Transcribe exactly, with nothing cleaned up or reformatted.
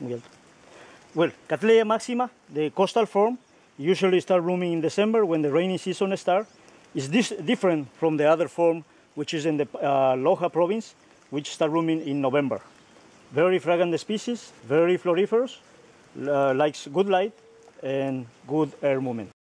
Miguel. Well, Cattleya maxima, the coastal form, usually start blooming in December when the rainy season starts. It's this different from the other form, which is in the uh, Loja province, which start blooming in November. Very fragrant species, very floriferous, uh, likes good light and good air movement.